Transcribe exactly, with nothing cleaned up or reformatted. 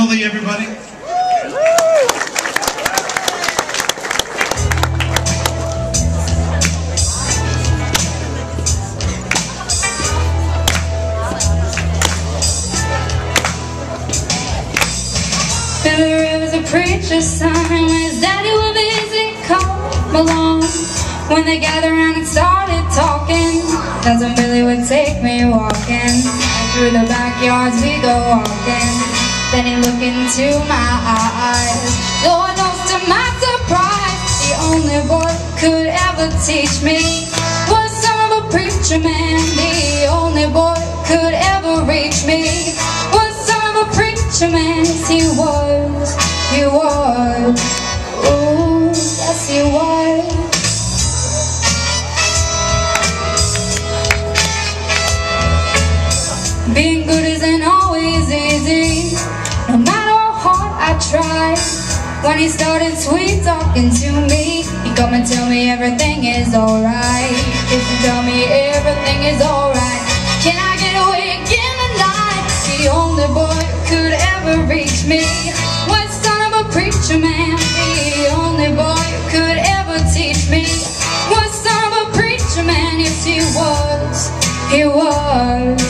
Emily, everybody. There was a preacher's son when his daddy would visit, come along. When they gathered around and started talking, that's when Billy would take me walking. And through the backyards we go walking. Then he looked into my eyes. Lord knows to my surprise, the only boy could ever teach me was son of a preacher man. The only boy could ever reach me was son of a preacher man. Yes, he was, he was, ooh, yes he was. Being good isn't always easy, no matter how hard I try. When he started sweet talking to me, he'd come and tell me everything is alright. If you tell me everything is alright, can I get away again tonight? The only boy who could ever reach me was son of a preacher man. The only boy who could ever teach me was son of a preacher man. Yes, he was, he was.